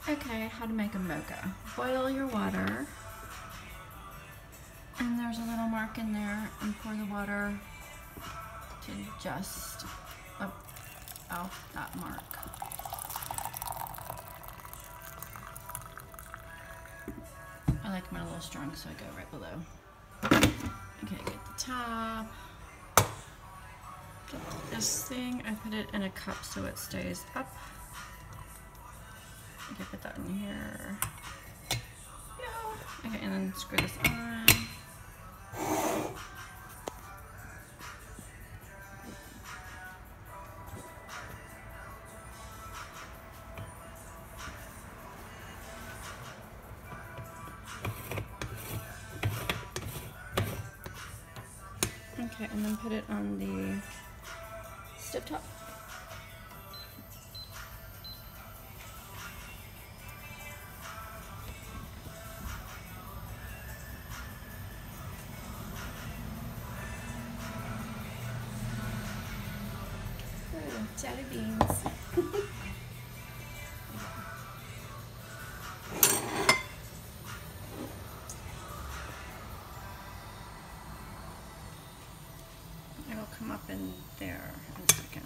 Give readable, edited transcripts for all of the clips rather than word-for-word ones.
Okay, how to make a mocha. Boil your water, and there's a little mark in there, and pour the water to just out that mark. I like mine a little strong, so I go right below. Okay, get the top. Get this thing, I put it in a cup so it stays up. Okay, put that in here. Okay, and then screw this on. Okay, and then put it on the stove top. Jelly beans. It'll come up in there in a second.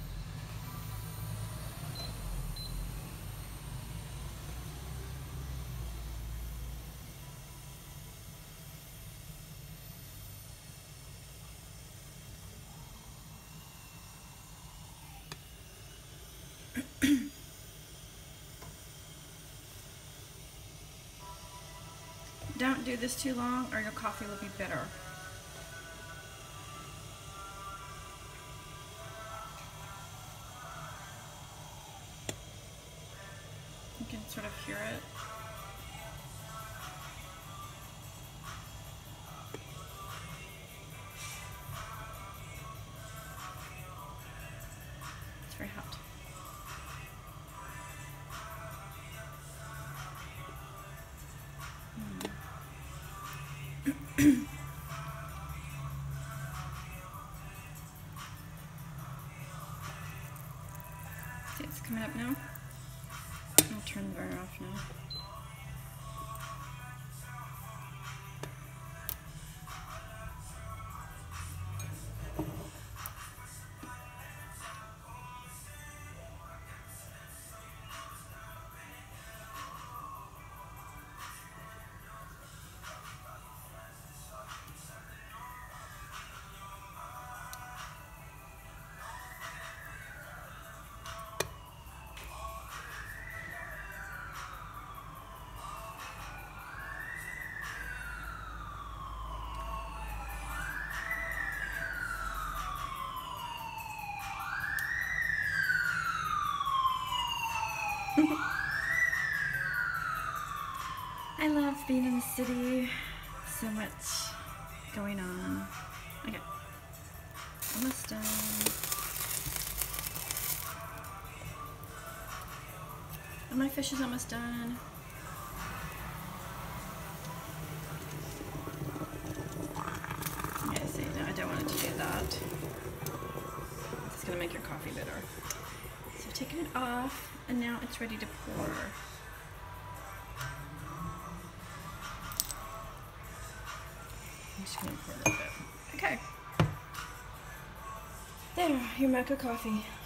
Don't do this too long or your coffee will be bitter. You can sort of hear it. It's very hot. See, it's coming up now. I'll turn the burner off now. I love being in the city. So much going on. Okay, almost done. And my fish is almost done. Okay, see, no, I don't want it to do that. It's gonna make your coffee bitter. So I've taken it off, and now it's ready to pour. I'm just gonna pour a little bit. Okay. There, your mocha coffee.